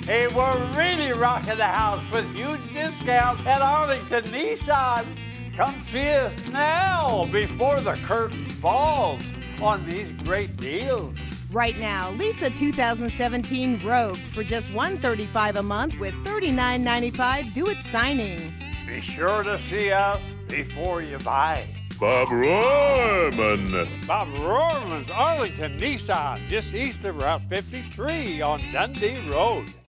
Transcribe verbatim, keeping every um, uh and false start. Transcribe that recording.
Hey, we're really rocking the house with huge discounts at Arlington Nissan. Come see us now before the curtain falls on these great deals. Right now, lease a two thousand seventeen Rogue for just one hundred thirty-five dollars a month with thirty-nine ninety-five due at signing. Be sure to see us before you buy. Bob Rohrman. Bob Rohrman's Arlington Nissan, just east of Route fifty-three on Dundee Road.